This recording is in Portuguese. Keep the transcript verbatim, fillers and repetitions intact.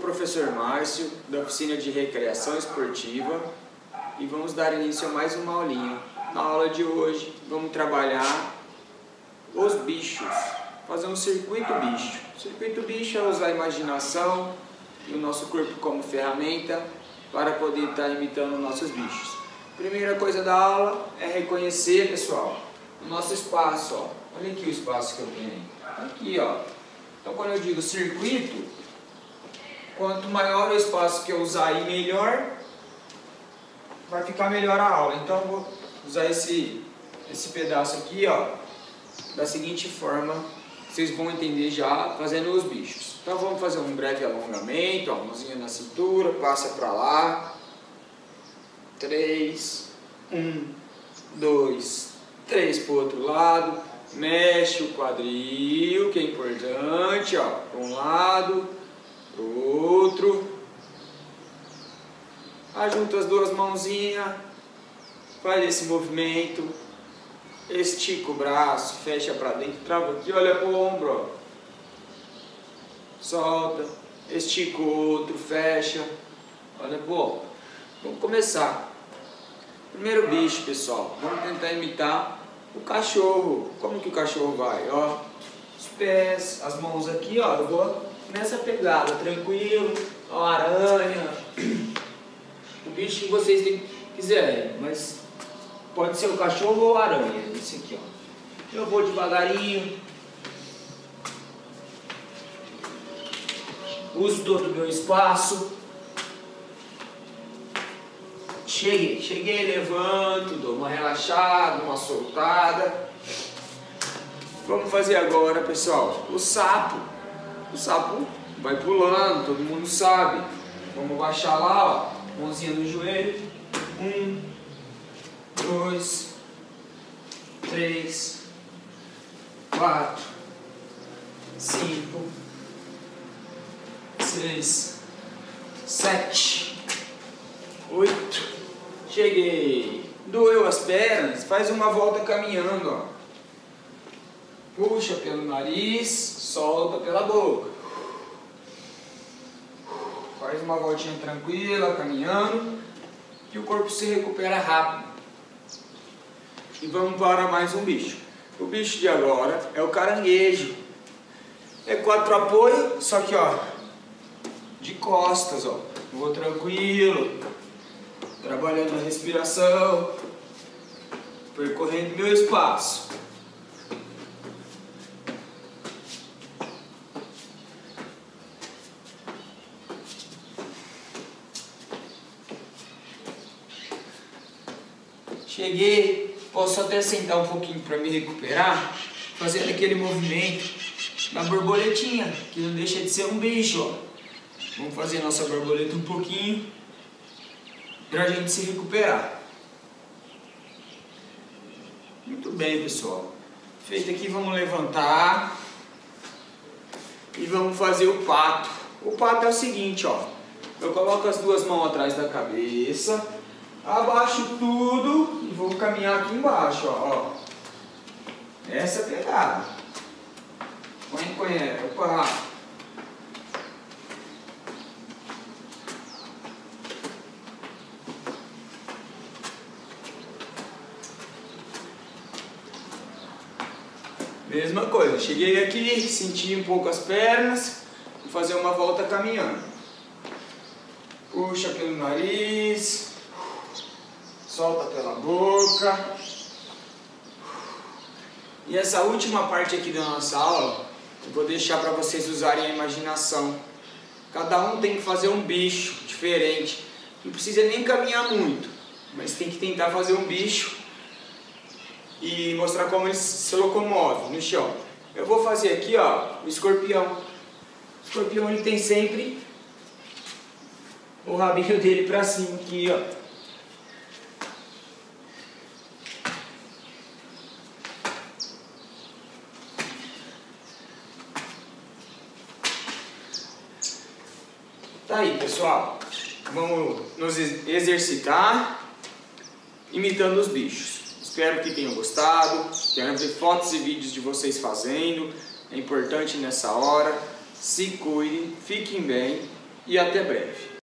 professor Márcio, da oficina de recreação esportiva, e vamos dar início a mais uma aulinha. Na aula de hoje vamos trabalhar os bichos, fazer um circuito bicho. O circuito bicho é usar a imaginação e o nosso corpo como ferramenta para poder estar imitando nossos bichos. Primeira coisa da aula é reconhecer, pessoal, o nosso espaço. Ó. Olha aqui o espaço que eu tenho. Aqui, ó. Então, quando eu digo circuito, quanto maior o espaço que eu usar e melhor, vai ficar melhor a aula. Então, eu vou usar esse, esse pedaço aqui, ó, da seguinte forma, vocês vão entender já fazendo os bichos. Então, vamos fazer um breve alongamento, ó, mãozinha na cintura, passa para lá. Três, um, dois, três para o outro lado, mexe o quadril, que é importante, ó, para um lado, para o outro, ajunta as duas mãozinhas, faz esse movimento, estica o braço, fecha para dentro, trava aqui, olha para o ombro, ó. Solta, estica o outro, fecha, olha para o ombro. Vamos começar. Primeiro bicho, pessoal. Vamos tentar imitar o cachorro. Como que o cachorro vai? Ó, os pés, as mãos aqui, ó. Eu vou nessa pegada, tranquilo. Ó, aranha. O bicho que vocês quiserem, mas pode ser o cachorro ou a aranha. Esse aqui, ó. Eu vou devagarinho. Uso todo o meu espaço. Cheguei, cheguei, levanto, dou uma relaxada, uma soltada. Vamos fazer agora, pessoal, o sapo. O sapo vai pulando, todo mundo sabe. Vamos baixar lá, ó, mãozinha no joelho. Um, dois, três, quatro, cinco, seis, sete, oito. Cheguei. Doeu as pernas, faz uma volta caminhando, ó. Puxa pelo nariz, solta pela boca. Faz uma voltinha tranquila, caminhando, que o corpo se recupera rápido. E vamos para mais um bicho. O bicho de agora é o caranguejo. É quatro apoios, só que, ó, de costas, ó. Vou tranquilo. Trabalhando a respiração, percorrendo meu espaço. Cheguei, posso até sentar um pouquinho para me recuperar, fazendo aquele movimento da borboletinha, que não deixa de ser um bicho, ó. Vamos fazer nossa borboleta um pouquinho, para a gente se recuperar. Muito bem, pessoal. Feito aqui, vamos levantar e vamos fazer o pato. O pato é o seguinte, ó. Eu coloco as duas mãos atrás da cabeça, abaixo tudo e vou caminhar aqui embaixo, ó. Essa é a pegada. Põe, conhece. Opa. Mesma coisa, cheguei aqui, senti um pouco as pernas, vou fazer uma volta caminhando. Puxa pelo nariz, solta pela boca. E essa última parte aqui da nossa aula, eu vou deixar para vocês usarem a imaginação. Cada um tem que fazer um bicho diferente, não precisa nem caminhar muito, mas tem que tentar fazer um bicho e mostrar como ele se locomove no chão. Eu vou fazer aqui, ó, o escorpião. O escorpião, ele tem sempre o rabinho dele pra cima aqui, ó. Tá aí, pessoal. Vamos nos exercitar imitando os bichos. Espero que tenham gostado. Quero ver fotos e vídeos de vocês fazendo. É importante nessa hora. Se cuidem, fiquem bem e até breve.